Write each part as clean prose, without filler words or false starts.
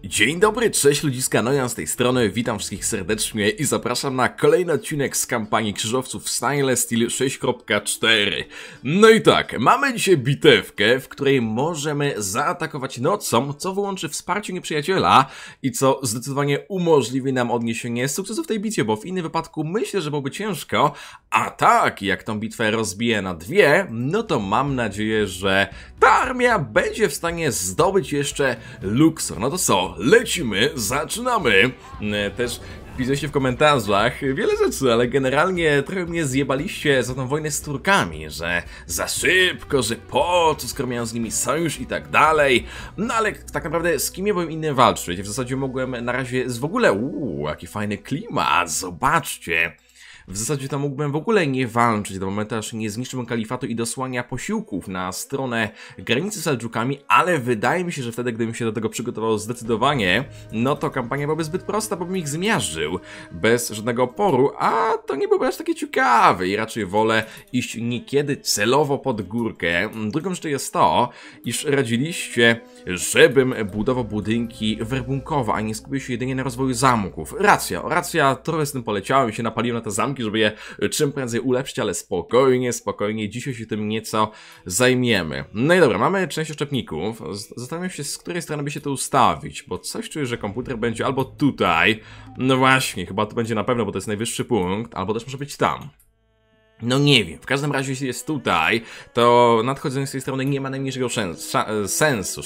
Dzień dobry, cześć ludziska, no ja z tej strony, witam wszystkich serdecznie i zapraszam na kolejny odcinek z kampanii Krzyżowców Style Steel 6.4. No i tak, mamy dzisiaj bitewkę, w której możemy zaatakować nocą, co wyłączy wsparcie nieprzyjaciela i co zdecydowanie umożliwi nam odniesienie sukcesu w tej bitwie, bo w innym wypadku myślę, że byłoby ciężko, a tak, jak tą bitwę rozbiję na dwie, no to mam nadzieję, że ta armia będzie w stanie zdobyć jeszcze Luxor. No to co? Lecimy, zaczynamy. Też pisaliście w komentarzach wiele rzeczy, ale generalnie trochę mnie zjebaliście za tą wojnę z Turkami, że za szybko, że po co, skoro miałem z nimi sojusz i tak dalej. No ale tak naprawdę z kim ja byłem innym walczyć? W zasadzie mogłem na razie w ogóle, jaki fajny klimat, zobaczcie. W zasadzie to mógłbym w ogóle nie walczyć do momentu, aż nie zniszczyłbym kalifatu i dosłania posiłków na stronę granicy z Seldżukami, ale wydaje mi się, że wtedy, gdybym się do tego przygotował zdecydowanie, no to kampania byłaby zbyt prosta, bo bym ich zmiażdżył bez żadnego oporu, a to nie byłoby aż takie ciekawe i raczej wolę iść niekiedy celowo pod górkę. Drugą rzeczą jest to, iż radziliście, żebym budował budynki werbunkowe, a nie skupił się jedynie na rozwoju zamków. Racja, trochę z tym poleciałem i się napaliłem na te zamki, żeby je czym prędzej ulepszyć, ale spokojnie, dzisiaj się tym nieco zajmiemy. No i dobra, mamy część oczepników. Zastanawiam się, z której strony by się to ustawić, bo coś czuję, że komputer będzie albo tutaj, no właśnie, chyba to będzie na pewno, bo to jest najwyższy punkt, albo też może być tam. No nie wiem, w każdym razie jeśli jest tutaj, to nadchodzenie z tej strony nie ma najmniejszego sensu,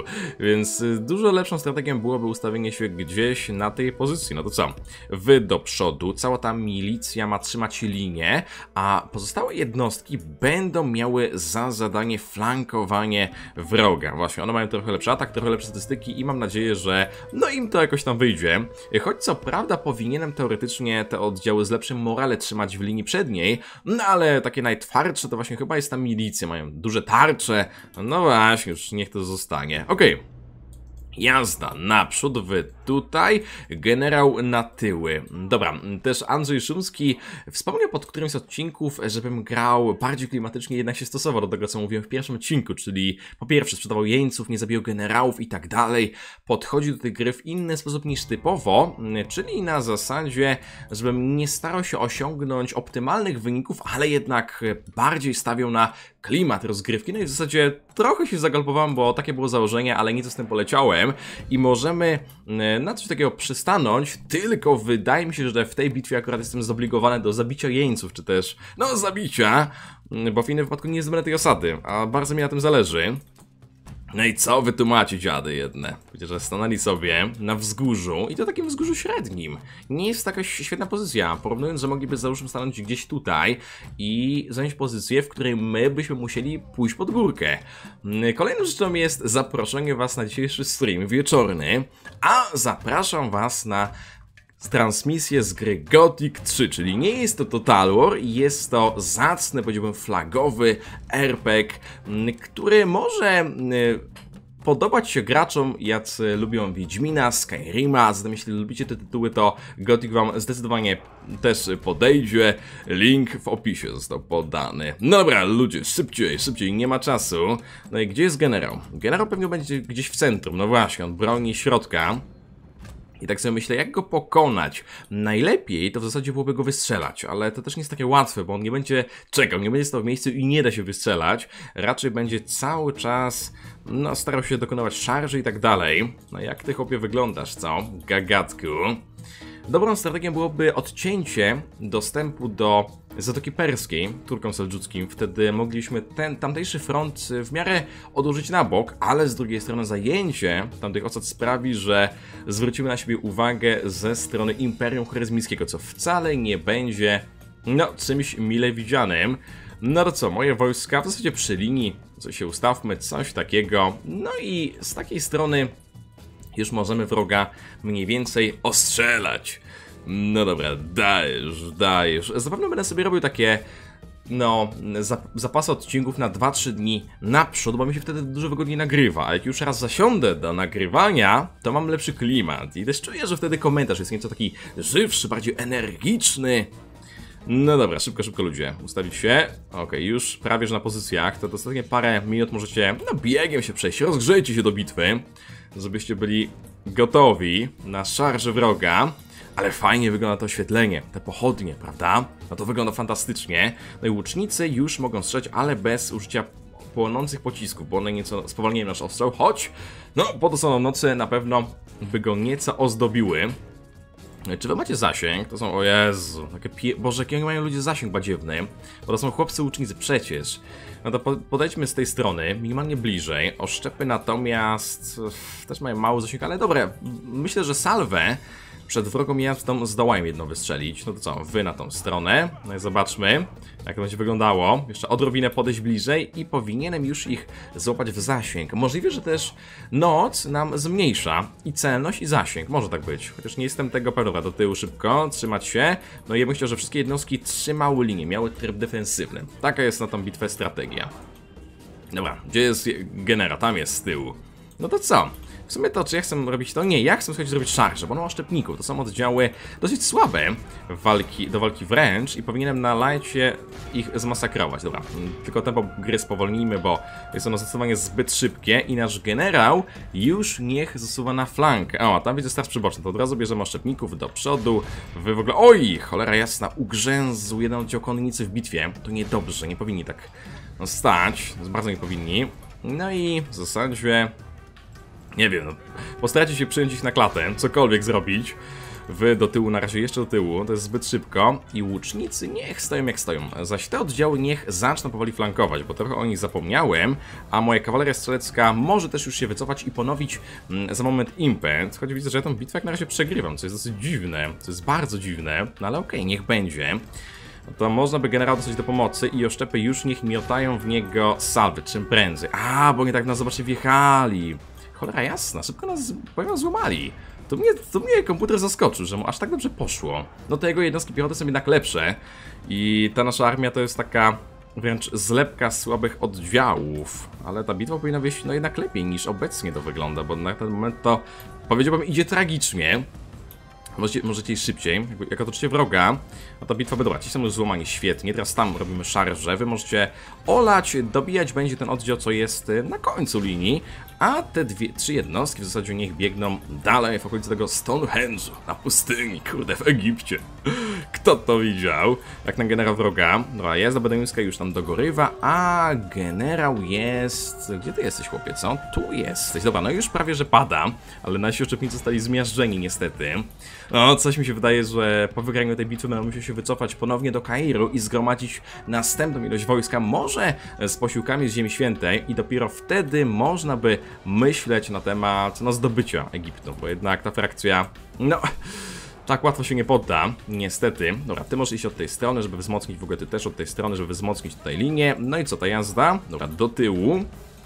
więc dużo lepszą strategią byłoby ustawienie się gdzieś na tej pozycji. No to co? Wy do przodu, cała ta milicja ma trzymać linię, a pozostałe jednostki będą miały za zadanie flankowanie wroga. Właśnie, one mają trochę lepszy atak, trochę lepsze statystyki i mam nadzieję, że no im to jakoś tam wyjdzie. Choć co prawda powinienem teoretycznie te oddziały z lepszym morale trzymać w linii przedniej, no ale takie najtwardsze to właśnie chyba jest ta milicja, mają duże tarcze, no właśnie, już niech to zostanie. Okej. Jazda, naprzód, wy tutaj, generał na tyły. Dobra, też Andrzej Szumski wspomniał pod którymś z odcinków, żebym grał bardziej klimatycznie, jednak się stosował do tego, co mówiłem w pierwszym odcinku, czyli po pierwsze sprzedawał jeńców, nie zabijał generałów i tak dalej. Podchodził do tej gry w inny sposób niż typowo, czyli na zasadzie, żebym nie starał się osiągnąć optymalnych wyników, ale jednak bardziej stawiał na klimat rozgrywki. No i w zasadzie trochę się zagalpowałem, bo takie było założenie, ale nieco z tym poleciałem i możemy na coś takiego przystanąć, tylko wydaje mi się, że w tej bitwie akurat jestem zobligowany do zabicia jeńców, czy też, no zabicia, bo w innym wypadku nie zdobędę tej osady, a bardzo mi na tym zależy. No i co wy tu macie, dziady jedne? Wiecie, że stanęli sobie na wzgórzu i to takim wzgórzu średnim. Nie jest taka świetna pozycja, porównując, że mogliby załóżmy stanąć gdzieś tutaj i zająć pozycję, w której my byśmy musieli pójść pod górkę. Kolejną rzeczą jest zaproszenie was na dzisiejszy stream wieczorny, a zapraszam was na transmisję z gry Gothic 3, czyli nie jest to Total War, jest to zacny, powiedziałbym flagowy RPG, który może podobać się graczom, jacy lubią Wiedźmina, Skyrima, a zatem jeśli lubicie te tytuły, to Gothic wam zdecydowanie też podejdzie. Link w opisie został podany. No dobra, ludzie, szybciej, nie ma czasu. No i gdzie jest generał? Generał pewnie będzie gdzieś w centrum, no właśnie, on broni środka. I tak sobie myślę, jak go pokonać. Najlepiej to w zasadzie byłoby go wystrzelać, ale to też nie jest takie łatwe, bo on nie będzie czekał, nie będzie stał w miejscu i nie da się wystrzelać. Raczej będzie cały czas, no, starał się dokonywać szarży i tak dalej. No jak ty, chłopie, wyglądasz, co? Gagatku. Dobrą strategią byłoby odcięcie dostępu do Zatoki Perskiej, Turkom seldżuckim. Wtedy mogliśmy ten tamtejszy front w miarę odłożyć na bok, ale z drugiej strony zajęcie tamtych osad sprawi, że zwrócimy na siebie uwagę ze strony Imperium Charyzmickiego, co wcale nie będzie, no, czymś mile widzianym. No to co, moje wojska w zasadzie przy linii, co się ustawmy, coś takiego. No i z takiej strony już możemy wroga mniej więcej ostrzelać. No dobra, dajesz. Zapewne będę sobie robił takie, no, zapasy odcinków na 2-3 dni naprzód, bo mi się wtedy dużo wygodniej nagrywa. A jak już raz zasiądę do nagrywania, to mam lepszy klimat. I też czuję, że wtedy komentarz jest nieco taki żywszy, bardziej energiczny. No dobra, szybko ludzie, ustawić się. Okej, już prawie że na pozycjach, to dosłownie parę minut możecie, no, biegiem się przejść, rozgrzejcie się do bitwy, żebyście byli gotowi na szarżę wroga. Ale fajnie wygląda to oświetlenie, te pochodnie, prawda? No to wygląda fantastycznie. No i łucznicy już mogą strzelać, ale bez użycia płonących pocisków, bo one nieco spowolniają nasz ostrzał, choć no po to są nocy na pewno by go nieco ozdobiły. Czy wy macie zasięg? To są, o Jezu, takie Boże, jakie mają ludzie zasięg badziewny, bo to są chłopcy łucznicy przecież. No to podejdźmy z tej strony, minimalnie bliżej. Oszczepy natomiast też mają mały zasięg, ale dobre, myślę, że salwę przed wrogą jazdą zdołają jedno wystrzelić. No to co, wy na tą stronę. No i zobaczmy, jak to będzie wyglądało. Jeszcze odrobinę podejść bliżej i powinienem już ich złapać w zasięg. Możliwe, że też noc nam zmniejsza i celność, i zasięg. Może tak być. Chociaż nie jestem tego pewna. Do tyłu szybko, trzymać się. No i ja myślę, że wszystkie jednostki trzymały linię, miały tryb defensywny. Taka jest na tą bitwę strategia. Dobra, gdzie jest genera? Tam jest z tyłu. No to co? W sumie to, czy ja chcę robić to? Nie, ja chcę słuchajcie, zrobić szarżę, bo ono ma szczepników. To są oddziały dosyć słabe do walki wręcz i powinienem na lajcie ich zmasakrować. Dobra, tylko tempo gry spowolnijmy, bo jest ono zdecydowanie zbyt szybkie i nasz generał już niech zasuwa na flankę. O, tam widzę straż przyboczny, to od razu bierzemy oszczepników do przodu. Wy w ogóle... Oj, cholera jasna, ugrzęzł jeden oddział konnicy w bitwie. To niedobrze, nie powinni tak stać, bardzo nie powinni. No i w zasadzie... Nie wiem, no, postarajcie się przyjąć ich na klatę, cokolwiek zrobić. Wy do tyłu, na razie jeszcze do tyłu, to jest zbyt szybko. I łucznicy niech stoją jak stoją. Zaś te oddziały niech zaczną powoli flankować, bo trochę o nich zapomniałem. A moja kawaleria strzelecka może też już się wycofać i ponowić za moment impet. Choć widzę, że ja tą bitwę jak na razie przegrywam, co jest dosyć dziwne. Co jest bardzo dziwne, no ale okej, niech będzie. No to można by generał dostać do pomocy i oszczepy już niech miotają w niego salwy, czym prędzej. A, bo nie tak nas zobaczcie wjechali. Cholera jasna, szybko nas, powiem, złamali. To mnie komputer zaskoczył, że mu aż tak dobrze poszło. No to jego jednostki piechoty są jednak lepsze. I ta nasza armia to jest taka wręcz zlepka słabych oddziałów. Ale ta bitwa powinna wyjść no jednak lepiej niż obecnie to wygląda, bo na ten moment to, powiedziałbym, idzie tragicznie. Możecie iść szybciej, jak otoczycie wroga, no to bitwa dobra, ci są już złamani świetnie, teraz tam robimy szarże, wy możecie olać, dobijać będzie ten oddział, co jest na końcu linii, a te trzy jednostki w zasadzie niech biegną dalej w okolicy tego Stonehenge'u, na pustyni, kurde, w Egipcie. Kto to widział? Jak na generał wroga, dobra, jazda beduńska już tam dogorywa, a generał jest... Gdzie ty jesteś, chłopie, co? Tu jesteś, dobra, no już prawie, że pada, ale nasi oczepnicy zostali zmiażdżeni niestety. No, coś mi się wydaje, że po wygraniu tej bitwy będą musieli się wycofać ponownie do Kairu i zgromadzić następną ilość wojska, może z posiłkami z Ziemi Świętej i dopiero wtedy można by myśleć na temat zdobycia Egiptu, bo jednak ta frakcja, no, tak łatwo się nie podda, niestety. Dobra, ty możesz iść od tej strony, żeby wzmocnić, w ogóle ty też od tej strony, żeby wzmocnić tutaj linię. No i co, ta jazda? Dobra, do tyłu.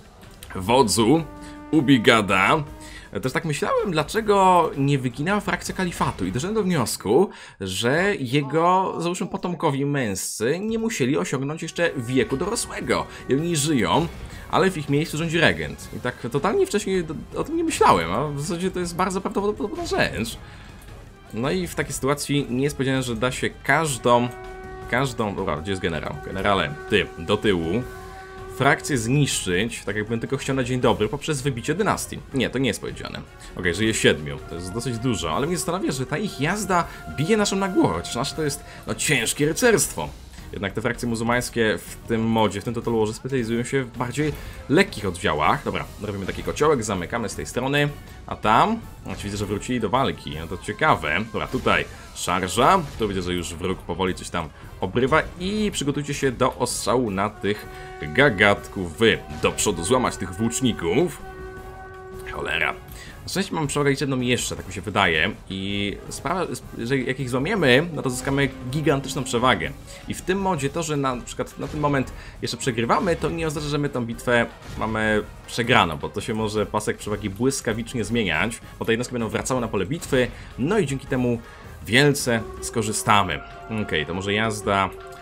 Wodzu, ubigada. Też tak myślałem, dlaczego nie wyginęła frakcja kalifatu i doszedłem do wniosku, że jego, załóżmy, potomkowi męscy nie musieli osiągnąć jeszcze wieku dorosłego. I oni żyją, ale w ich miejscu rządzi regent. I tak totalnie wcześniej o tym nie myślałem, a w zasadzie to jest bardzo prawdopodobna rzecz. No i w takiej sytuacji nie jest powiedziane, że da się każdą... Dobra, gdzie jest generał? Generale, ty, do tyłu. Frakcję zniszczyć, tak jakbym tylko chciał na dzień dobry, poprzez wybicie dynastii. Nie, to nie jest powiedziane. Okej, żyje 7, to jest dosyć dużo, ale mnie zastanawia, że ta ich jazda bije naszą na głowę, chociaż nasze to jest, no, ciężkie rycerstwo. Jednak te frakcje muzułmańskie w tym modzie, w tym totalwarze specjalizują się w bardziej lekkich oddziałach. Dobra, robimy taki kociołek, zamykamy z tej strony, a tam, znaczy widzę, że wrócili do walki, no to ciekawe. Dobra, tutaj szarża, tu widzę, że już wróg powoli coś tam obrywa i przygotujcie się do ostrzału na tych gagatków. Wy do przodu złamać tych włóczników. Cholera. Na szczęście mam przewagę liczebną jeszcze, tak mi się wydaje. I sprawa, że jak ich złamiemy, no to zyskamy gigantyczną przewagę. I w tym modzie to, że na przykład na ten moment jeszcze przegrywamy, to nie oznacza, że my tą bitwę mamy przegraną, bo to się może pasek przewagi błyskawicznie zmieniać, bo te jednostki będą wracały na pole bitwy, no i dzięki temu wielce skorzystamy. Okej, to może jazda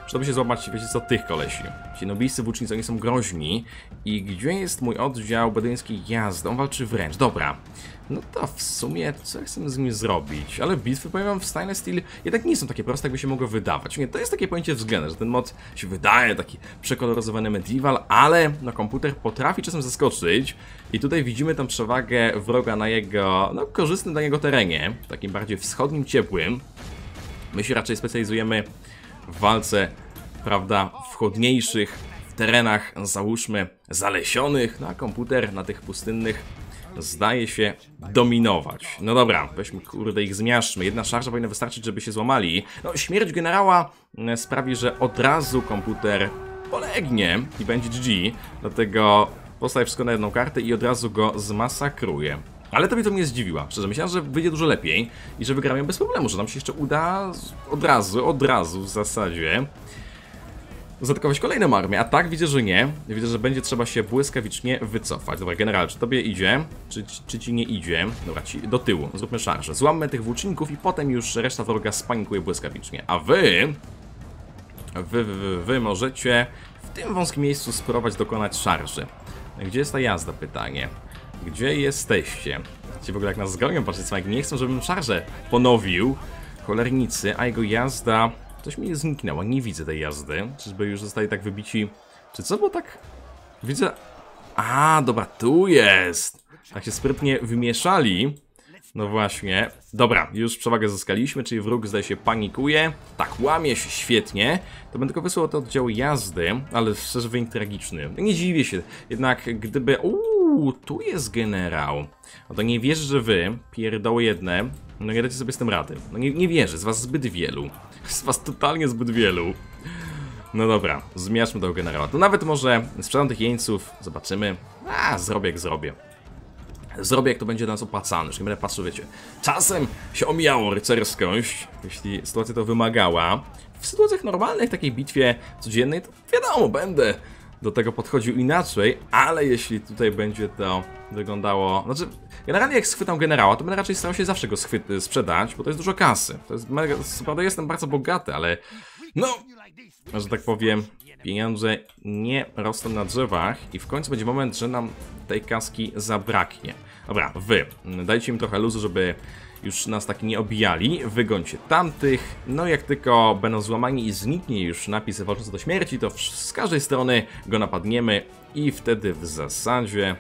Żeby się złapać, wiecie co, tych kolesi. Ci nobijscy włócznicy, oni są groźni. I gdzie jest mój oddział beduńskiej jazdy? On walczy wręcz, dobra. No to w sumie, co chcemy z nim zrobić? Ale bitwy, powiem wam, w Stainless Steel jednak nie są takie proste, jakby się mogło wydawać. Nie, to jest takie pojęcie względne, że ten mod się wydaje taki przekoloryzowany medieval, ale no, komputer potrafi czasem zaskoczyć. I tutaj widzimy tą przewagę wroga na jego, no, korzystnym dla niego terenie, takim bardziej wschodnim, ciepłym. My się raczej specjalizujemy w walce, prawda, w chłodniejszych terenach, załóżmy, zalesionych, no a komputer na tych pustynnych zdaje się dominować. No dobra, weźmy, kurde, ich zmiażdżmy. Jedna szarża powinna wystarczyć, żeby się złamali. No, śmierć generała sprawi, że od razu komputer polegnie i będzie GG. Dlatego postawię wszystko na jedną kartę i od razu go zmasakruje. Ale to mnie zdziwiła. Szczerze, myślałem, że wyjdzie dużo lepiej i że wygramy bez problemu, że nam się jeszcze uda od razu w zasadzie zaatakować kolejną armię, a tak widzę, że nie. Widzę, że będzie trzeba się błyskawicznie wycofać. Dobra, general, czy tobie idzie? Czy ci nie idzie? Dobra, do tyłu, zróbmy szarżę. Złammy tych włóczników i potem już reszta wroga spanikuje błyskawicznie. A wy możecie w tym wąskim miejscu spróbować dokonać szarży. Gdzie jest ta jazda? Pytanie. Gdzie jesteście? Ci w ogóle jak nas zgonią, patrzcie, co, jak nie chcą, żebym szarżę ponowił. Cholernicy, a jego jazda... Coś mi zniknęło, nie widzę tej jazdy. Czyżby już zostali tak wybici? Czy co, bo tak... Widzę... A, dobra, tu jest! Tak się sprytnie wymieszali. No właśnie. Dobra, już przewagę zyskaliśmy, czyli wróg zdaje się panikuje. Tak, łamie się świetnie. To będę tylko wysłał te oddziały jazdy, ale szczerze wynik tragiczny. Nie dziwię się, jednak gdyby... tu jest generał. No to nie wierzę, że wy, pierdoły jedne, no nie dacie sobie z tym rady. No nie wierzę, z was zbyt wielu. Z was totalnie zbyt wielu. No dobra, zmiażdżmy tego generała. To nawet może sprzedam tych jeńców, zobaczymy. Zrobię jak zrobię. Zrobię jak to będzie dla nas opłacane, już nie będę patrzył, wiecie. Czasem się omijało rycerskość, jeśli sytuacja to wymagała. W sytuacjach normalnych, takiej bitwie codziennej, to wiadomo, będę do tego podchodził inaczej, ale jeśli tutaj będzie to wyglądało... Znaczy, generalnie jak schwytam generała, to będę raczej starał się zawsze go sprzedać, bo to jest dużo kasy. To jest mega... Co prawda jestem bardzo bogaty, ale... No, że tak powiem, pieniądze nie rosną na drzewach i w końcu będzie moment, że nam tej kaski zabraknie. Dobra, wy, dajcie im trochę luzu, żeby już nas tak nie obijali, wygońcie tamtych, no jak tylko będą złamani i zniknie już napis walczący do śmierci, to z każdej strony go napadniemy i wtedy w zasadzie...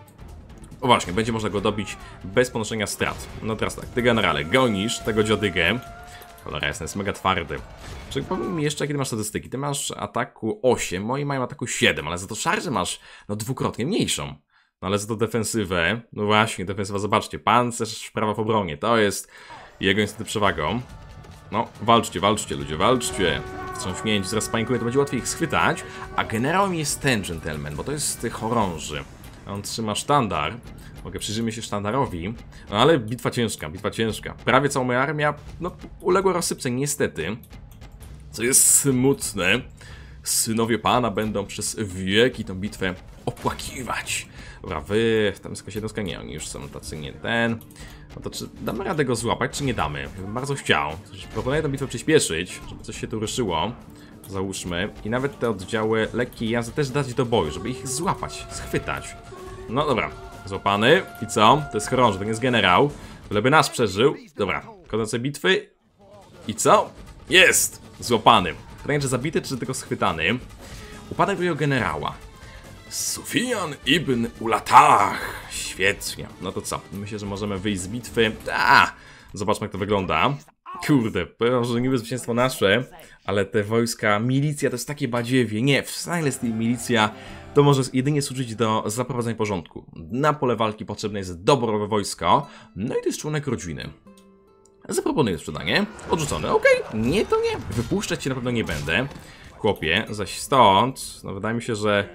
O właśnie, będzie można go dobić bez ponoszenia strat. No teraz tak, ty generale, gonisz tego dziodygę. Cholera jasna, jest mega twardy. Przypomnij mi jeszcze, jakie ty masz statystyki. Ty masz ataku 8, moi mają ataku 7, ale za to szarżę masz, no, dwukrotnie mniejszą. No ale za to defensywę, no właśnie, defensywa, zobaczcie, pancerz, prawa w obronie, to jest jego niestety przewagą. No, walczcie ludzie, walczcie. Wstrząśnięci, zaraz panikuje, to będzie łatwiej ich schwytać. A generałem jest ten gentleman, bo to jest z tych chorąży. On trzyma sztandar. Mogę przyjrzymy się sztandarowi. No ale bitwa ciężka. Prawie cała moja armia, no, uległa rozsypce, niestety. Co jest smutne. Synowie Pana będą przez wieki tą bitwę opłakiwać. Dobra, wy, tam jest jakaś jednostka, nie, oni już są tacy nie ten. No to czy damy radę go złapać, czy nie damy? Ja bym bardzo chciał. Proponuję tę bitwę przyspieszyć, żeby coś się tu ruszyło. Załóżmy. I nawet te oddziały lekkiej jazdy też dać do boju, żeby ich złapać, schwytać. No dobra, złapany. I co? To jest chorąży, to nie jest generał. Byleby nas przeżył. Dobra, kończące bitwy. I co? Jest! Złapany. Pytanie, czy zabity, czy tylko schwytany. Upadek drugiego generała. Sufyan ibn Ulatach. Świetnie. No to co? Myślę, że możemy wyjść z bitwy. Zobaczmy, jak to wygląda. Kurde, powiem, że niby zwycięstwo nasze, ale te wojska, milicja to jest takie badziewie. Nie, w Stainless Steel milicja to może jedynie służyć do zaprowadzenia porządku. Na pole walki potrzebne jest dobrowe wojsko. No i to jest członek rodziny. Zaproponuję sprzedanie. Odrzucone. Okej, nie to nie. Wypuszczać się na pewno nie będę. Chłopie, zaś stąd, no wydaje mi się, że...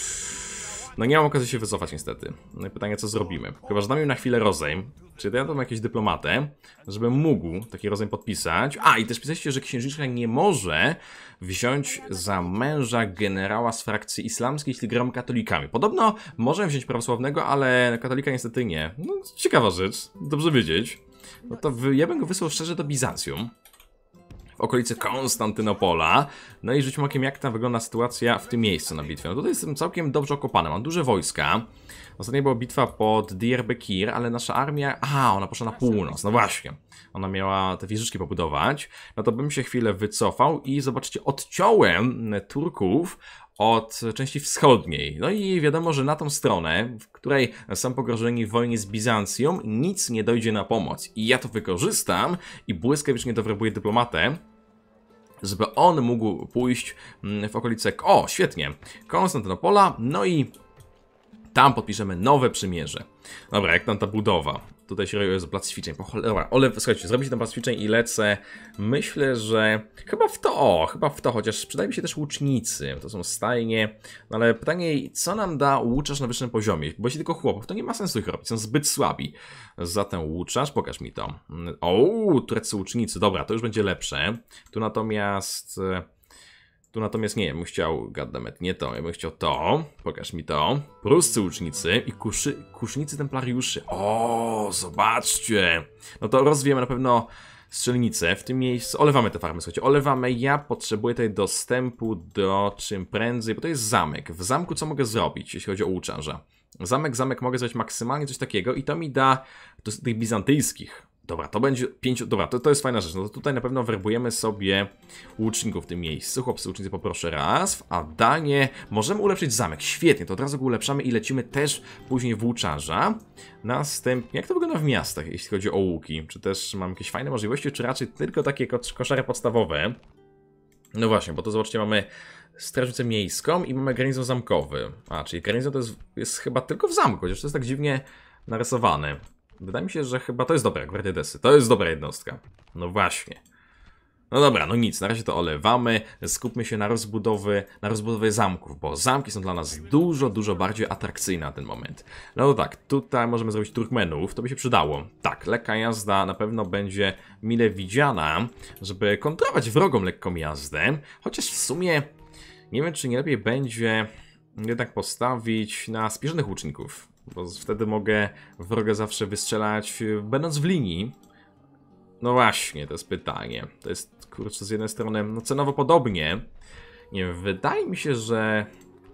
No nie mam okazji się wycofać niestety. No i pytanie, co zrobimy? Chyba, że dam im na chwilę rozejm. Czy ja tam jakieś dyplomatę, żebym mógł taki rozejm podpisać. I też pisaliście, że księżniczka nie może wziąć za męża generała z frakcji islamskiej, jeśli gram katolikami. Podobno może wziąć prawosławnego, ale katolika niestety nie. No, ciekawa rzecz. Dobrze wiedzieć. No to ja bym go wysłał szczerze do Bizancjum. w okolicy Konstantynopola. No i rzućmy okiem, jak tam wygląda sytuacja w tym miejscu na bitwie. No tutaj jestem całkiem dobrze okopany, mam duże wojska. Ostatnio była bitwa pod Diyarbakir, ale nasza armia... Aha, ona poszła na północ, no właśnie. Ona miała te wieżyczki pobudować. No to bym się chwilę wycofał i zobaczcie, odciąłem Turków od części wschodniej. No i wiadomo, że na tą stronę, w której są pogrążeni w wojnie z Bizancją, nic nie dojdzie na pomoc. I ja to wykorzystam i błyskawicznie dowerbuję dyplomatę, żeby on mógł pójść w okolice... O, świetnie! Konstantynopola, no i tam podpiszemy nowe przymierze. Dobra, jak tam ta budowa? Tutaj się robi plac ćwiczeń. Dobra, słuchajcie, zrobić ten plac ćwiczeń i lecę. Myślę, że chyba w to, chociaż przydają mi się też łucznicy. To są stajnie. No ale pytanie, co nam da łuczarz na wyższym poziomie? Bo jeśli tylko chłopów, to nie ma sensu ich robić, są zbyt słabi. Zatem łuczarz, pokaż mi to. O, tureccy łucznicy, dobra, to już będzie lepsze. Tu natomiast nie, ja bym chciał, goddammit, nie to, ja bym chciał to, pokaż mi to, pruscy łucznicy i kusznicy templariuszy. O, zobaczcie, no to rozwijamy na pewno strzelnicę w tym miejscu, olewamy te farmy, słuchajcie, olewamy, ja potrzebuję tutaj dostępu do czym prędzej, bo to jest zamek, w zamku co mogę zrobić, jeśli chodzi o łuczarza? Zamek mogę zrobić maksymalnie coś takiego i to mi da do tych bizantyjskich. Dobra, to będzie 5. Dobra, to jest fajna rzecz. No to tutaj na pewno werbujemy sobie łuczników w tym miejscu. Chłopcy łucznicy poproszę raz. A danie możemy ulepszyć zamek. Świetnie, to od razu go ulepszamy i lecimy też później w łuczarza. Następnie, jak to wygląda w miastach, jeśli chodzi o łuki? Czy też mam jakieś fajne możliwości, czy raczej tylko takie koszary podstawowe? No właśnie, bo to zobaczcie, mamy strażnicę miejską i mamy garnizon zamkowy. A, czyli garnizon to jest chyba tylko w zamku, chociaż to jest tak dziwnie narysowane. Wydaje mi się, że chyba to jest dobra, Gwardia Desy. To jest dobra jednostka. No właśnie. No dobra, no nic, na razie to olewamy. Skupmy się na rozbudowie zamków, bo zamki są dla nas dużo bardziej atrakcyjne na ten moment. No tak, tutaj możemy zrobić Turkmenów, to by się przydało. Tak, lekka jazda na pewno będzie mile widziana, żeby kontrolować wrogom lekką jazdę. Chociaż w sumie nie wiem, czy nie lepiej będzie jednak postawić na spiesznych łuczników. Bo wtedy mogę wroga zawsze wystrzelać, będąc w linii. No właśnie, to jest pytanie. To jest, kurczę, z jednej strony, no cenowo podobnie. Nie wiem, wydaje mi się, że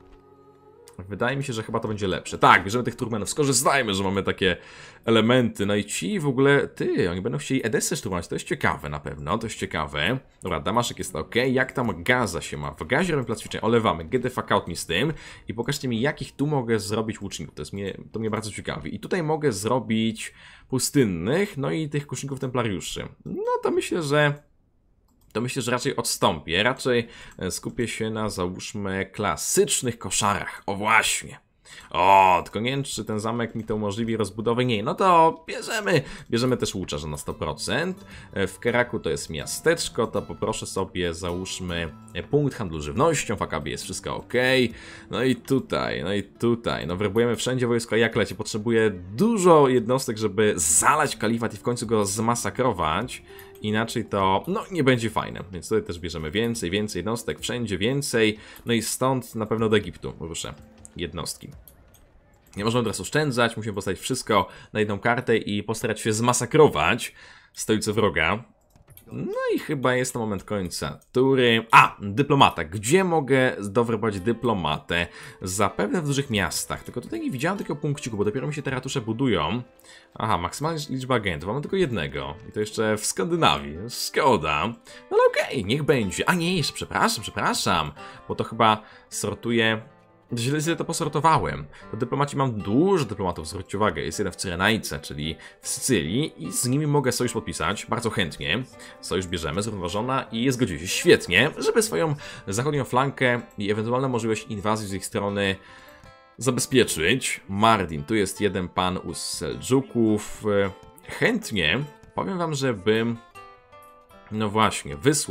chyba to będzie lepsze. Tak, bierzemy tych Turkmenów, skorzystajmy, że mamy takie elementy. No i ci w ogóle, oni będą chcieli Edessę szturmować. To jest ciekawe na pewno, to jest ciekawe. Dobra, Damaszek jest ok. Jak tam Gaza się ma? W Gazie robimy plac ćwiczeń, olewamy. Get the fuck out mi z tym. I pokażcie mi, jakich tu mogę zrobić łuczników. To mnie bardzo ciekawi. I tutaj mogę zrobić pustynnych, no i tych kuszników templariuszy. No to myślę, że raczej odstąpię. Raczej skupię się na, załóżmy, klasycznych koszarach. O właśnie. O, tylko nie wiem, czy ten zamek mi to umożliwi rozbudowę. Nie, no to bierzemy też łuczarza na 100%. W Keraku to jest miasteczko, to poproszę sobie, załóżmy, punkt handlu żywnością. W Akabie jest wszystko ok. No i tutaj. No werbujemy wszędzie wojsko, jak leci. Potrzebuję dużo jednostek, żeby zalać kalifat i w końcu go zmasakrować. Inaczej to, no, nie będzie fajne. Więc tutaj też bierzemy więcej jednostek, wszędzie więcej. No i stąd na pewno do Egiptu ruszę jednostki. Nie możemy teraz oszczędzać, musimy postawić wszystko na jedną kartę i postarać się zmasakrować stolicę wroga. No i chyba jest to moment końca tury. A, dyplomata. Gdzie mogę dowerbować dyplomatę? Zapewne w dużych miastach. Tylko tutaj nie widziałem takiego punkciku, bo dopiero mi się te ratusze budują. Aha, maksymalna liczba agentów. Mamy tylko jednego. I to jeszcze w Skandynawii. Szkoda. No ale okej, niech będzie. A nie, jeszcze przepraszam. Bo to chyba sortuje... Źle to posortowałem. Do dyplomacji mam dużo dyplomatów, zwróćcie uwagę. Jest jeden w Cyrenajce, czyli w Sycylii i z nimi mogę sojusz podpisać, bardzo chętnie. Sojusz bierzemy, zrównoważona i zgodził się świetnie, żeby swoją zachodnią flankę i ewentualną możliwość inwazji z ich strony zabezpieczyć. Mardin, tu jest jeden pan u Seldżuków. Chętnie powiem wam, żebym, no właśnie, wysłał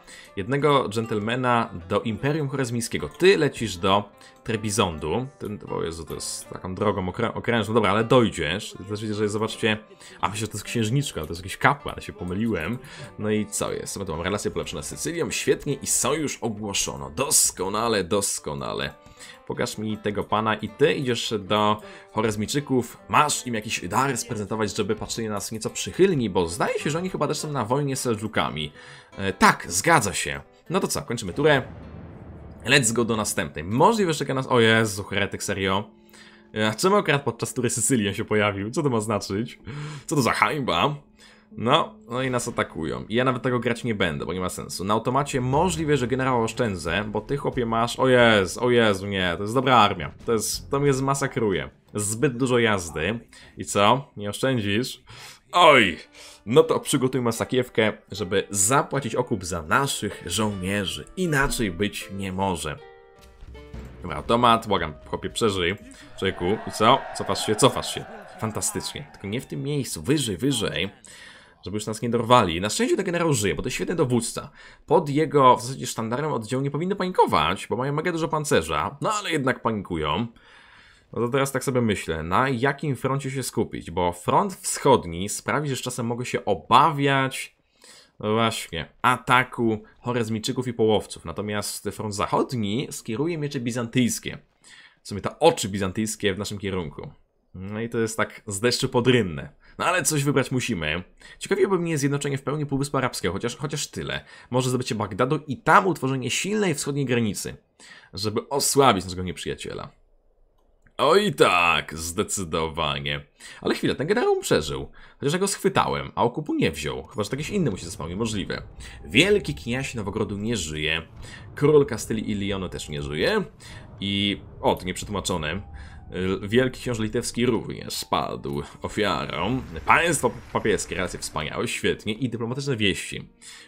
jednego dżentelmena do Imperium Chorazmińskiego. Ty lecisz do Trebizondu. O Jezu, to jest taką drogą okrężną. Dobra, ale dojdziesz. Też widzę, że zobaczcie... A myślę, że to jest księżniczka, to jest jakiś kapłan, się pomyliłem. No i co jest? My tu mam relację polepszoną z Sycylią, świetnie i sojusz ogłoszono. Doskonale, doskonale. Pokaż mi tego pana i ty idziesz do Chorazmijczyków. Masz im jakiś dar sprezentować, żeby patrzyli na nas nieco przychylni, bo zdaje się, że oni chyba też są na wojnie z Seldżukami. Tak, zgadza się. No to co, kończymy turę. Let's go do następnej. Możliwe, że czeka nas... O Jezu, heretyk, serio? Czemu akurat podczas tury Sycylii się pojawił? Co to ma znaczyć? Co to za hańba? No i nas atakują. I ja nawet tego grać nie będę, bo nie ma sensu. Na automacie możliwe, że generała oszczędzę, bo ty, chłopie, masz... O Jezu, nie, to jest dobra armia. To mnie zmasakruje. Zbyt dużo jazdy. I co? Nie oszczędzisz? Oj! No to przygotujmy sakiewkę, żeby zapłacić okup za naszych żołnierzy. Inaczej być nie może. Dobra, automat, błagam, chłopie, przeżyj. Człowieku, i co? Cofasz się. Fantastycznie. Tylko nie w tym miejscu, wyżej. Żeby już nas nie dorwali. Na szczęście ten generał żyje, bo to jest świetny dowódca. Pod jego, w zasadzie, sztandarem oddziału nie powinny panikować, bo mają mega dużo pancerza. No ale jednak panikują. No to teraz tak sobie myślę, na jakim froncie się skupić, bo front wschodni sprawi, że z czasem mogę się obawiać, no właśnie, ataku Chorazmijczyków i połowców. Natomiast front zachodni skieruje miecze bizantyjskie. W sumie te oczy bizantyjskie w naszym kierunku. No i to jest tak z deszczu pod rynnę. No ale coś wybrać musimy. Ciekawiłoby mnie zjednoczenie w pełni Półwyspu Arabskiego, chociaż tyle. Może zdobycie Bagdadu i tam utworzenie silnej wschodniej granicy, żeby osłabić naszego nieprzyjaciela. Oj tak, zdecydowanie. Ale chwilę, ten generał przeżył. Chociaż ja go schwytałem, a okupu nie wziął. Chyba, że jakiś inny mu się zespał, niemożliwe. Wielki kniaź Nowogrodu nie żyje. Król Kastylii i Lyonu też nie żyje. I... O, to nieprzetłumaczone. Wielki książę litewski również padł ofiarą. Państwo papieskie, relacje wspaniałe, świetnie. I dyplomatyczne wieści.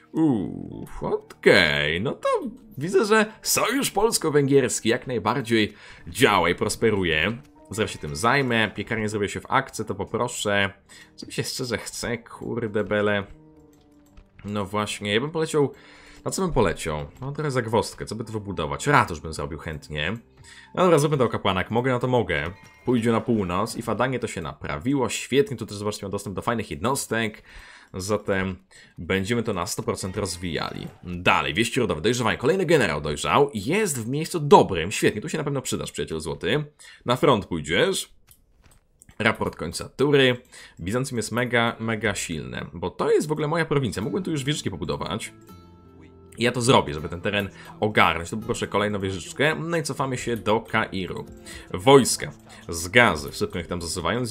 Okej, no to widzę, że sojusz polsko-węgierski jak najbardziej działa i prosperuje. Zaraz się tym zajmę. Piekarnie zrobię się w akcji, to poproszę. Co mi się szczerze chce, kurde bele. No właśnie, ja bym poleciał... Na co bym poleciał? No trochę zagwozdkę, co by to wybudować? Ratusz bym zrobił chętnie. No dobra, zrobię to kapłana, jak mogę, no to mogę. Pójdzie na północ i Fadanie to się naprawiło. Świetnie, tu też zobaczcie, miał dostęp do fajnych jednostek. Zatem będziemy to na 100% rozwijali. Dalej, wieści rodowe, dojrzewanie. Kolejny generał dojrzał. Jest w miejscu dobrym. Świetnie, tu się na pewno przydasz, przyjaciel złoty. Na front pójdziesz. Raport końca tury. Bizancjum jest mega silne, bo to jest w ogóle moja prowincja. Mógłbym tu już wieżyczki pobudować. I ja to zrobię, żeby ten teren ogarnąć. To poproszę kolejną wieżyczkę. No i cofamy się do Kairu. Wojska z Gazy szybko ich tam zasuwają.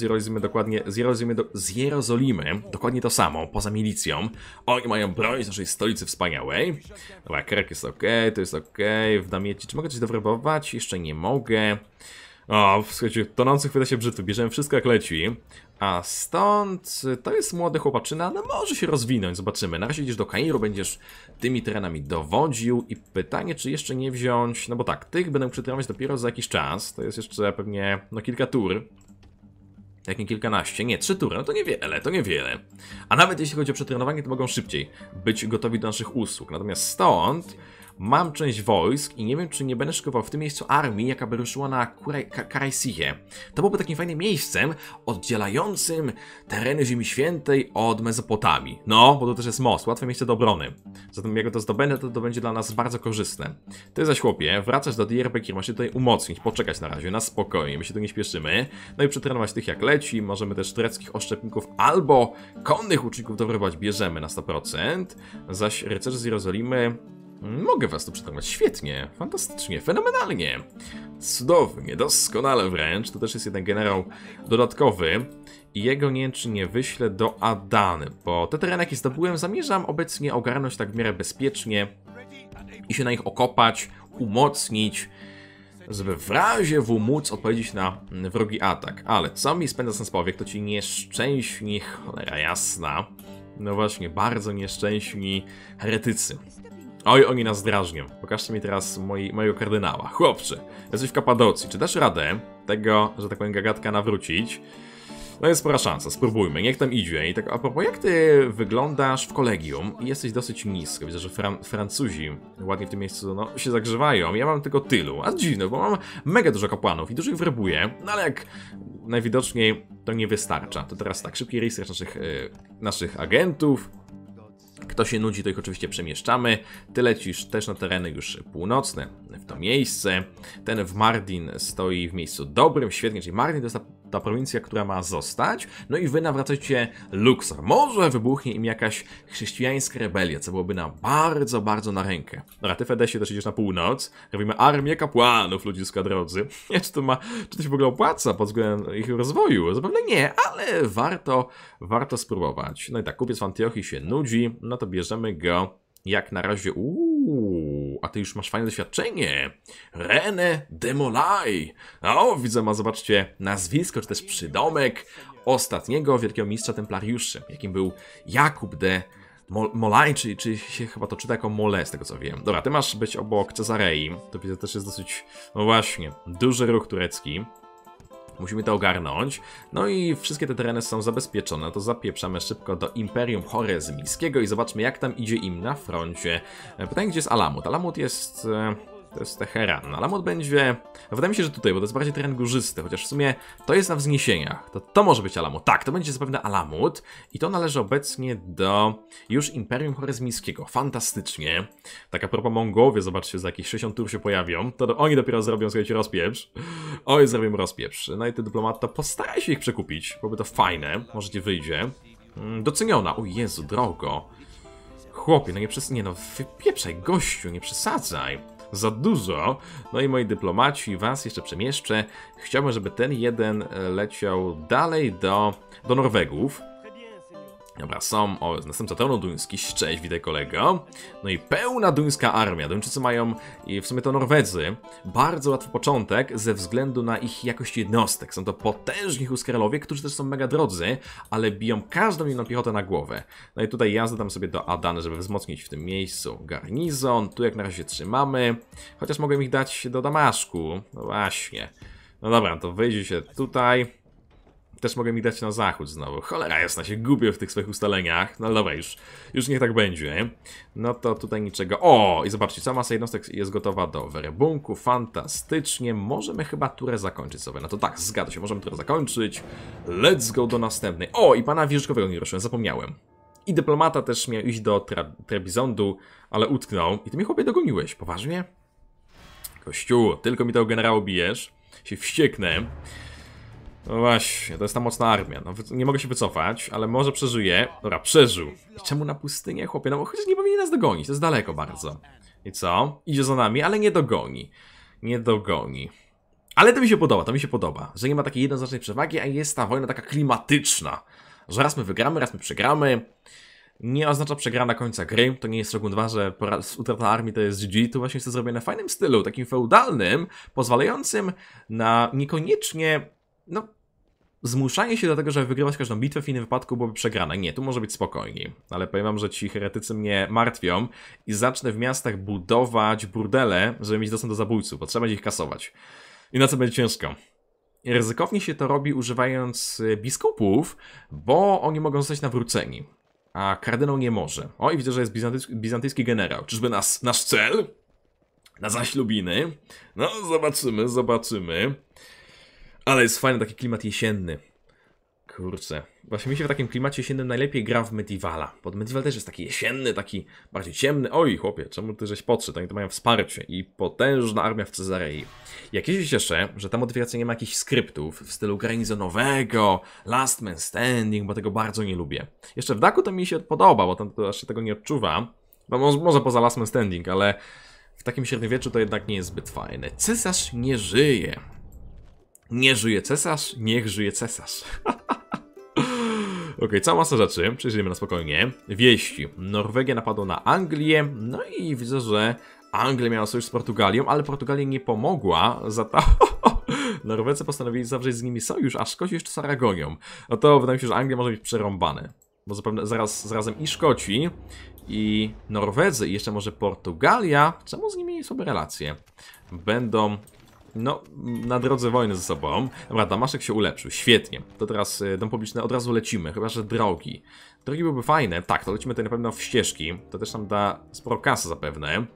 Z Jerozolimy dokładnie to samo, poza milicją. Oni mają broń z naszej stolicy wspaniałej. Dobra, Kerek jest ok, to jest ok. W Damiecie, czy mogę coś dowyrobować? Jeszcze nie mogę. O, słuchajcie, tonący chwyta się brzytwy, bierzemy wszystko jak leci. A stąd to jest młody chłopaczyna, no może się rozwinąć, zobaczymy. Na razie idziesz do Kairu, będziesz tymi terenami dowodził i pytanie, czy jeszcze nie wziąć, no bo tak, tych będę przytrenować dopiero za jakiś czas, to jest jeszcze pewnie, no kilka tur. Jak nie kilkanaście, nie, 3 tury, no to niewiele. A nawet jeśli chodzi o przetrenowanie, to mogą szybciej być gotowi do naszych usług. Natomiast stąd mam część wojsk i nie wiem, czy nie będę szykował w tym miejscu armii, jaka by ruszyła na Karaisię. To byłoby takim fajnym miejscem oddzielającym tereny Ziemi Świętej od Mezopotamii. No, bo to też jest most, łatwe miejsce do obrony. Zatem jak to zdobędę, to będzie dla nas bardzo korzystne. Ty zaś, chłopie, wracasz do Diyarbakir, masz się tutaj umocnić, poczekać na razie, na spokojnie, my się tu nie śpieszymy. No i przetrenować tych jak leci, możemy też tureckich oszczepników albo konnych łuczników dowyrywać bierzemy na 100%. Zaś rycerze z Jerozolimy... Mogę was tu przetrenować. Świetnie, fantastycznie, fenomenalnie. Cudownie, doskonale wręcz. To też jest jeden generał dodatkowy. I jego nie wiem, czy nie wyślę do Adany, bo te tereny, jakie zdobyłem, zamierzam obecnie ogarnąć tak w miarę bezpiecznie i się na nich okopać, umocnić, żeby w razie W móc odpowiedzieć na wrogi atak. Ale co mi spędza sens powiek, to ci nieszczęśni, cholera jasna. No właśnie, bardzo nieszczęśni heretycy. Oj, oni nas drażnią. Pokażcie mi teraz mojego kardynała. Chłopcze, jesteś w Kapadocji. Czy dasz radę tego, że tak powiem, gagatka nawrócić? No jest spora szansa, spróbujmy, niech tam idzie. I tak a propos, jak ty wyglądasz w kolegium i jesteś dosyć nisko. Widzę, że Francuzi ładnie w tym miejscu no, się zagrzewają. Ja mam tylko tylu, a dziwne, bo mam mega dużo kapłanów i dużo ich werbuję. No ale jak najwidoczniej to nie wystarcza. To teraz tak, szybki research naszych agentów. Kto się nudzi, to ich oczywiście przemieszczamy. Ty lecisz też na tereny już północne, w to miejsce. Ten w Mardin stoi w miejscu dobrym, świetnie, czyli Mardin to jest ta prowincja, która ma zostać. No i wy nawracacie Luxor. Może wybuchnie im jakaś chrześcijańska rebelia, co byłoby nam bardzo, bardzo na rękę. Dobra, ty Fedesie też idziesz na północ. Robimy armię kapłanów, ludziska drodzy. Nie, czy to się w ogóle opłaca pod względem ich rozwoju? Zapewne nie, ale warto spróbować. No i tak, kupiec w Antiochii się nudzi, no to bierzemy go jak na razie. A ty już masz fajne doświadczenie. René de Molay. O, widzę, ma, zobaczcie, nazwisko, czy też przydomek ostatniego wielkiego mistrza templariuszy, jakim był Jakub de Molay, czy się chyba to czyta jako Mole, z tego co wiem. Dobra, ty masz być obok Cezarei. To widzę, też jest dosyć, no właśnie, duży ruch turecki. Musimy to ogarnąć. No i wszystkie te tereny są zabezpieczone. To zapieprzamy szybko do Imperium Chorezmiskiego i zobaczmy, jak tam idzie im na froncie. Pytanie, gdzie jest Alamut? Alamut jest... To jest Teheran. Alamut będzie... Wydaje mi się, że tutaj, bo to jest bardziej teren górzysty, chociaż w sumie to jest na wzniesieniach. To może być Alamut. Tak, to będzie zapewne Alamut. I to należy obecnie do już Imperium Chorezmiskiego. Fantastycznie. Tak a propos Mongołowie, zobaczcie, za jakieś 60 tur się pojawią. To oni dopiero zrobią, słuchajcie, rozpieprz. Oj, zrobią rozpieprz. No i ty dyplomat, to postaraj się ich przekupić. Byłoby to fajne. Może ci wyjdzie. Doceniona. O Jezu, drogo. Chłopie, no nie no, wypieprzaj, gościu, nie przesadzaj. Za dużo. No i moi dyplomaci, was jeszcze przemieszczę. Chciałbym, żeby ten jeden leciał dalej do Norwegów. Dobra, są, następca tronu duński, cześć, witaj kolego. No i pełna duńska armia. Duńczycy mają, i w sumie to Norwedzy, bardzo łatwy początek ze względu na ich jakość jednostek. Są to potężni huskarlowie, którzy też są mega drodzy, ale biją każdą inną piechotę na głowę. No i tutaj ja zadam sobie do Adany, żeby wzmocnić w tym miejscu garnizon. Tu jak na razie trzymamy, chociaż mogę ich dać do Damaszku. No właśnie. No dobra, to wyjdzie się tutaj. Też mogę mi dać na zachód znowu. Cholera jasna, się gubię w tych swoich ustaleniach. No dobra, już niech tak będzie. No to tutaj niczego. O! I zobaczcie, cała masa jednostek jest gotowa do werebunku. Fantastycznie. Możemy chyba turę zakończyć sobie. No to tak, zgadza się, możemy turę zakończyć. Let's go do następnej. O! I pana wieżyczkowego nie ruszyłem, zapomniałem. I dyplomata też miał iść do Trebizondu, ale utknął. I ty mnie chłopie dogoniłeś. Poważnie? Kościół, tylko mi tego generała bijesz. Się wścieknę. No właśnie, to jest ta mocna armia. No, nie mogę się wycofać, ale może przeżyję. Dobra, przeżył. I czemu na pustynię, chłopie? No bo chociaż nie powinien nas dogonić, to jest daleko bardzo. I co? Idzie za nami, ale nie dogoni. Nie dogoni. Ale to mi się podoba, że nie ma takiej jednoznacznej przewagi, a jest ta wojna taka klimatyczna. Że raz my wygramy, raz my przegramy. Nie oznacza przegrana końca gry, to nie jest Shogun 2, że utrata armii to jest GG, to właśnie jest to zrobione w fajnym stylu, takim feudalnym, pozwalającym na niekoniecznie, no, zmuszanie się do tego, żeby wygrywać każdą bitwę, w innym wypadku byłoby przegrana. Nie, tu może być spokojniej. Ale powiem wam, że ci heretycy mnie martwią i zacznę w miastach budować burdele, żeby mieć dostęp do zabójców, bo trzeba będzie ich kasować. I na co będzie ciężko. I ryzykownie się to robi używając biskupów, bo oni mogą zostać nawróceni. A kardynał nie może. O, i widzę, że jest bizantyjski generał. Czyżby nasz cel? Na zaślubiny? No, zobaczymy. Ale jest fajny taki klimat jesienny. Kurczę. Właśnie mi się w takim klimacie jesiennym najlepiej gra w Medievala. Bo Medieval też jest taki jesienny, taki bardziej ciemny. Oj, chłopie, czemu ty żeś podszedł? Oni to mają wsparcie i potężna armia w Cezarei. Jak ja się cieszę, że ta modyfikacja nie ma jakichś skryptów w stylu garnizonowego, last man standing, bo tego bardzo nie lubię. Jeszcze w Daku to mi się podoba, bo tam to aż się tego nie odczuwa. No może poza last man standing, ale w takim średniowieczu to jednak nie jest zbyt fajne. Cesarz nie żyje. Nie żyje cesarz, niech żyje cesarz. Okej, cała masa rzeczy, przejrzyjmy na spokojnie. Wieści. Norwegia napadła na Anglię, no i widzę, że Anglia miała sojusz z Portugalią, ale Portugalia nie pomogła, za to Norwecy postanowili zawrzeć z nimi sojusz, a Szkoci jeszcze z Aragonią. No to wydaje mi się, że Anglia może być przerąbane. Bo zapewne zarazem i Szkoci, i Norwedzy, i jeszcze może Portugalia, czemu z nimi słabe relacje, będą no, na drodze wojny ze sobą. Dobra, Damaszek się ulepszył, świetnie. To teraz dom publiczny, od razu lecimy, chyba że drogi. Drogi byłyby fajne, tak, to lecimy tutaj na pewno w ścieżki. To też nam da sporo kasy zapewne.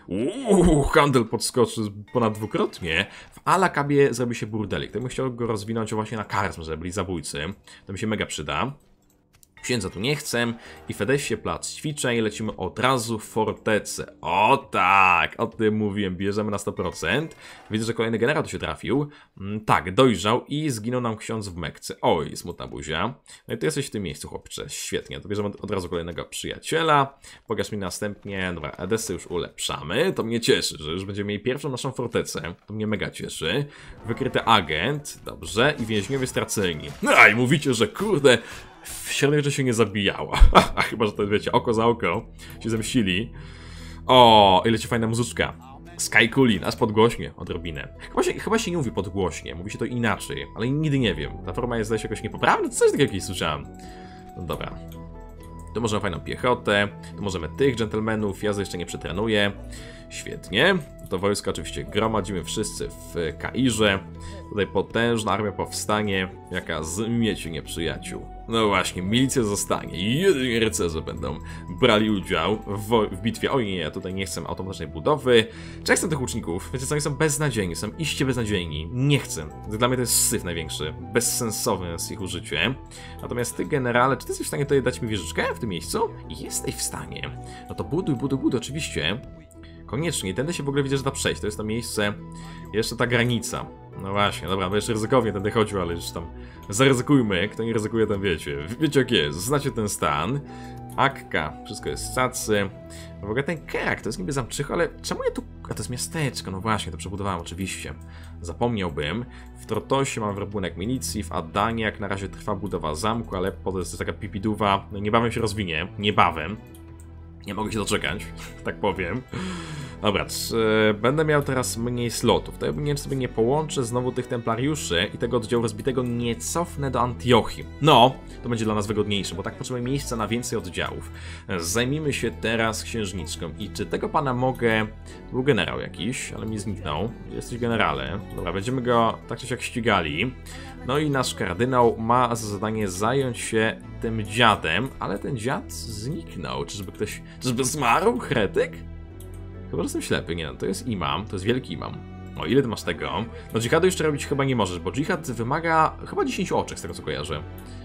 Handel podskoczy ponad dwukrotnie. W Alakabie zrobi się burdelik. To bym chciał go rozwinąć właśnie na karyzm, żeby byli zabójcy. To mi się mega przyda. Księdza tu nie chcę. I w Edesie plac ćwiczeń. Lecimy od razu w fortecę. O tak, o tym mówiłem. Bierzemy na 100%. Widzę, że kolejny generał tu się trafił. Tak, dojrzał i zginął nam ksiądz w Mekce. Oj, smutna buzia. No i ty jesteś w tym miejscu, chłopcze. Świetnie, to bierzemy od razu kolejnego przyjaciela. Pokaż mi następnie. Dobra, Edesę już ulepszamy. To mnie cieszy, że już będziemy mieli pierwszą naszą fortecę. To mnie mega cieszy. Wykryty agent. Dobrze. I więźniowie straceni. No i mówicie, że kurde... W średniowieczu się nie zabijała. Chyba, że to wiecie, oko za oko się zemścili. O, ile ci fajna muzyczka. Sky Coolin, aż podgłośnie odrobinę. Chyba się nie mówi podgłośnie, mówi się to inaczej, ale nigdy nie wiem. Ta forma jest jakoś niepoprawna, coś takiego jakieś słyszałem. No dobra. Tu możemy fajną piechotę, tu możemy tych dżentelmenów, ja jeszcze nie przetrenuję. Świetnie. To wojsko oczywiście gromadzimy wszyscy w Kairze. Tutaj potężna armia powstanie, jaka zmiecie nieprzyjaciół. No właśnie, milicja zostanie i jedynie rycerze będą brali udział w bitwie. Oj nie, ja tutaj nie chcę automatycznej budowy. Czy ja chcę tych łuczników? Wiecie co, oni są beznadziejni, są iście beznadziejni. Nie chcę. Dla mnie to jest syf największy. Bezsensowne jest ich użycie. Natomiast ty, generale, czy ty jesteś w stanie tutaj dać mi wieżyczkę w tym miejscu? Jesteś w stanie. No to buduj, oczywiście. Koniecznie, tędy się w ogóle widzę, że da przejść. To jest to miejsce, jeszcze ta granica. No właśnie, dobra, no jeszcze ryzykownie tędy chodził, ale już tam zaryzykujmy. Kto nie ryzykuje, tam wiecie. Wiecie jak jest, znacie ten stan. Akka, wszystko jest z cacy. W ogóle ten Kerak, to jest niby zamczycho, ale czemu ja tu... A to jest miasteczko, no właśnie, to przebudowałem oczywiście. Zapomniałbym. W Trotosie mam werbunek milicji, w Adanie jak na razie trwa budowa zamku, ale to jest taka pipiduwa, no niebawem się rozwinie, niebawem. Nie mogę się doczekać, tak powiem. Dobra, będę miał teraz mniej slotów. To ja nie wiem, czy sobie nie połączę znowu tych templariuszy i tego oddziału rozbitego nie cofnę do Antiochii. No, to będzie dla nas wygodniejsze, bo tak potrzebuję miejsca na więcej oddziałów. Zajmijmy się teraz księżniczką. I czy tego pana mogę... Był generał jakiś, ale mi zniknął. Jesteś generale. Dobra, będziemy go tak czy siak ścigali. No i nasz kardynał ma za zadanie zająć się tym dziadem, ale ten dziad zniknął. Czyżby zmarł? Heretyk? Chyba, że jestem ślepy. Nie no, to jest imam, to jest wielki imam. O, ile ty masz tego? No dżihadu jeszcze robić chyba nie możesz, bo dżihad wymaga chyba 10 oczek z tego co kojarzę.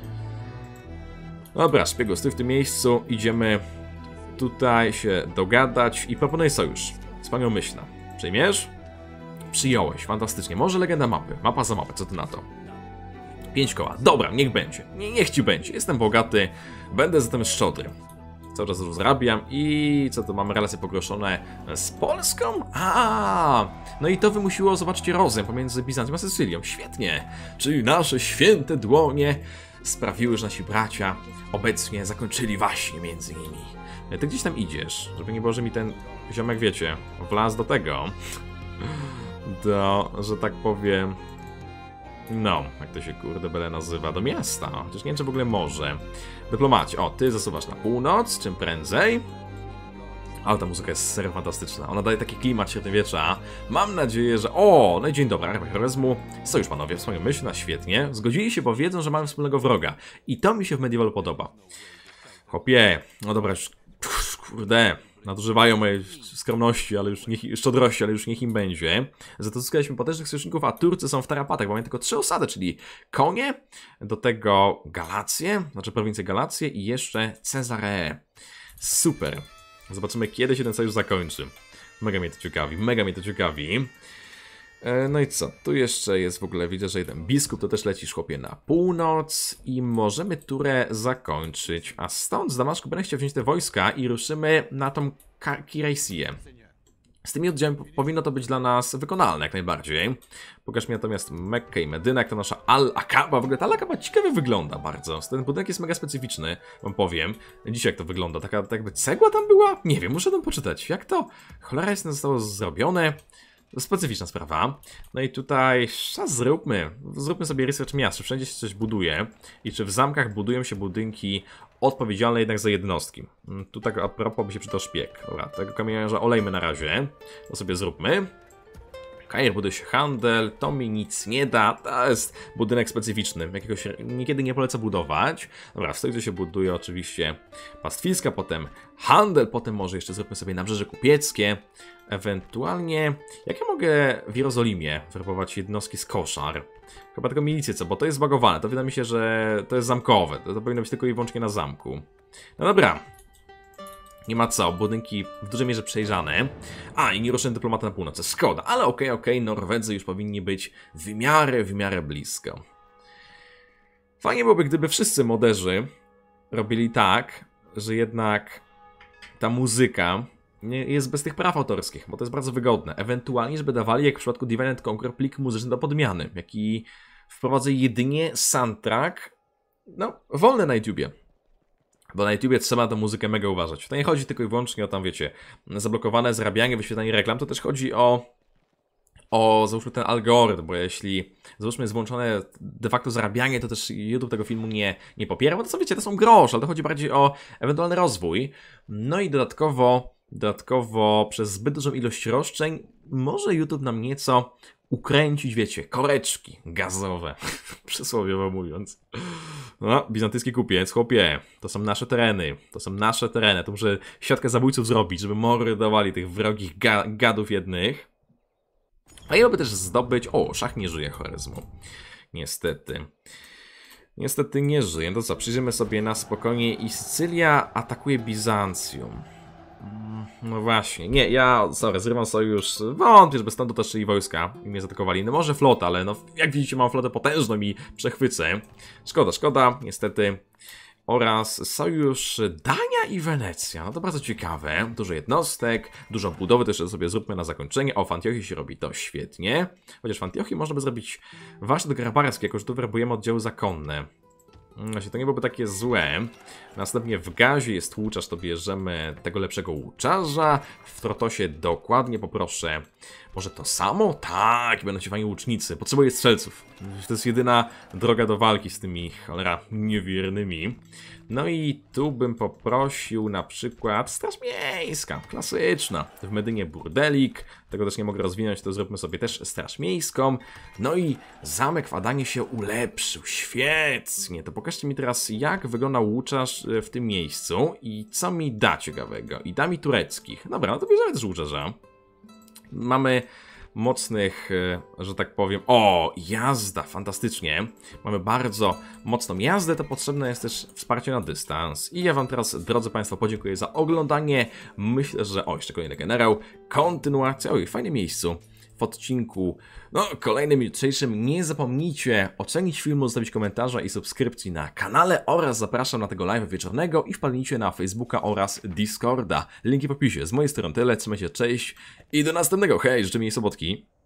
Dobra, szpiegu, stój w tym miejscu, idziemy tutaj się dogadać i proponuję sojusz. Wspaniałomyślna. Przyjmiesz? Przyjąłeś, fantastycznie. Może legenda mapy, mapa za mapę, co ty na to? 5 koła. Dobra, niech będzie. Niech ci będzie. Jestem bogaty, będę zatem szczodry. Cały czas rozrabiam i co to, mamy relacje pogroszone z Polską? No i to wymusiło, zobaczcie, rozejm pomiędzy Bizancją a Sycylią. Świetnie. Czyli nasze święte dłonie sprawiły, że nasi bracia obecnie zakończyli waśnie między nimi. Ty gdzieś tam idziesz, żeby nie było, że mi ten ziomek, wiecie, wlazł do tego. Że tak powiem... No, jak to się kurde bele nazywa, do miasta. Chociaż nie wiem, czy w ogóle może. Dyplomaci, o, ty zasuwasz na północ, czym prędzej. Ale ta muzyka jest serio fantastyczna. Ona daje taki klimat średniowiecza. Mam nadzieję, że... O, no i dzień dobry, armia heroizmu. Sojusz panowie, wspaniałomyślna, świetnie. Zgodzili się, bo wiedzą, że mamy wspólnego wroga. I to mi się w Medievalu podoba. Chłopie, no dobra, już... Kurde... Nadużywają mojej skromności, ale już niech, szczodrości, ale już niech im będzie. Za to zyskaliśmy potężnych sojuszników, a Turcy są w tarapatach, bo mają tylko 3 osady, czyli konie, do tego Galację, znaczy prowincję Galację i jeszcze Cezaree. Super. Zobaczymy, kiedy się ten sojusz zakończy. Mega mnie to ciekawi, mega mnie to ciekawi. No i co? Tu jeszcze jest w ogóle, widzę, że jeden biskup, to też lecisz, chłopie, na północ i możemy turę zakończyć. A stąd z Damaszku będę chciał wziąć te wojska i ruszymy na tą Kirejsię. Z tymi oddziałami powinno to być dla nas wykonalne jak najbardziej. Pokaż mi natomiast Mekkę i Medynę, jak to nasza Al-Akaba. W ogóle ta Al-Akaba ciekawie wygląda bardzo. Ten budynek jest mega specyficzny, wam powiem. Dzisiaj jak to wygląda, taka jakby cegła tam była? Nie wiem, muszę tam poczytać. Jak to? Cholera jest, zostało zrobione. To specyficzna sprawa. No i tutaj zróbmy sobie research miast, wszędzie się coś buduje i czy w zamkach budują się budynki odpowiedzialne jednak za jednostki. Tu tak a propos by się przydał szpieg. Dobra, tego kamieniarza olejmy na razie. To sobie zróbmy. Kair buduje się handel, to mi nic nie da, to jest budynek specyficzny, jakiegoś niekiedy nie polecę budować. Dobra, w stolicy się buduje oczywiście pastwiska, potem handel, potem może jeszcze zróbmy sobie nabrzeże kupieckie. Ewentualnie, jak ja mogę w Jerozolimie werbować jednostki z koszar? Chyba tylko milicję, co? Bo to jest zbagowane, to wydaje mi się, że to jest zamkowe, to powinno być tylko i wyłącznie na zamku. No dobra. Nie ma co, budynki w dużej mierze przejrzane. A, i nieruszony dyplomata na północy. Szkoda, ale okej, Norwedzy już powinni być w miarę blisko. Fajnie byłoby, gdyby wszyscy moderzy robili tak, że jednak ta muzyka nie jest bez tych praw autorskich, bo to jest bardzo wygodne. Ewentualnie, żeby dawali, jak w przypadku Divine & Conquer, plik muzyczny do podmiany, jaki wprowadzę jedynie soundtrack, no, wolny na YouTubie. Bo na YouTubie trzeba na tę muzykę mega uważać. To nie chodzi tylko i wyłącznie o tam, wiecie, zablokowane zarabianie, wyświetlanie reklam, to też chodzi o załóżmy ten algorytm, bo jeśli załóżmy jest włączone de facto zarabianie, to też YouTube tego filmu nie popiera, bo to co wiecie, to są grosze, ale to chodzi bardziej o ewentualny rozwój. No i dodatkowo przez zbyt dużą ilość roszczeń może YouTube nam nieco ukręcić, wiecie, koreczki gazowe, przysłowiowo mówiąc. No, bizantyjski kupiec, chłopie, to są nasze tereny, to muszę siatkę zabójców zrobić, żeby mordowali tych wrogich gadów jednych. A ja by też zdobyć... O, szach nie żyje charyzmu. Niestety. Niestety nie żyje. To co, przyjrzymy sobie na spokojnie i Sycylia atakuje Bizancjum. No właśnie, nie, zrywam sojusz, wątpię, żeby stąd dotarczyli wojska i mnie zaatakowali. No może flota, ale no jak widzicie mam flotę potężną i przechwycę. Szkoda, niestety. Oraz sojusz Dania i Wenecja, no to bardzo ciekawe. Dużo jednostek, dużo budowy, też sobie zróbmy na zakończenie. O, w Antiochii się robi to świetnie. Chociaż w Antiochii można by zrobić warsztat grabarski, jako że tu werbujemy oddziały zakonne. Właśnie, to nie byłoby takie złe. Następnie w Gazie jest łuczarz, to bierzemy tego lepszego łuczarza. W Trotosie dokładnie poproszę. Może to samo? Tak, będą ci fajni łucznicy. Potrzebuję strzelców. To jest jedyna droga do walki z tymi, cholera, niewiernymi. No i tu bym poprosił na przykład Straż Miejska, klasyczna. W Medynie burdelik, tego też nie mogę rozwinąć, to zróbmy sobie też Straż Miejską. No i zamek w Adanie się ulepszył, świetnie. To pokażcie mi teraz, jak wygląda łuczarz w tym miejscu i co mi da ciekawego. I da mi tureckich. Dobra, no to bierzemy też łuczarza. Mamy mocnych, że tak powiem... O, jazda, fantastycznie. Mamy bardzo mocną jazdę, to potrzebne jest też wsparcie na dystans. I ja wam teraz, drodzy państwo, podziękuję za oglądanie. Myślę, że... O, jeszcze kolejny generał. Kontynuacja. Oj, w fajnym miejscu. W odcinku, no, kolejnym jutrzejszym. Nie zapomnijcie ocenić filmu, zostawić komentarza i subskrypcji na kanale oraz zapraszam na tego live wieczornego i wpadnijcie na Facebooka oraz Discorda. Linki w opisie. Z mojej strony tyle, trzymajcie się, cześć i do następnego. Hej, życzę mi sobotki.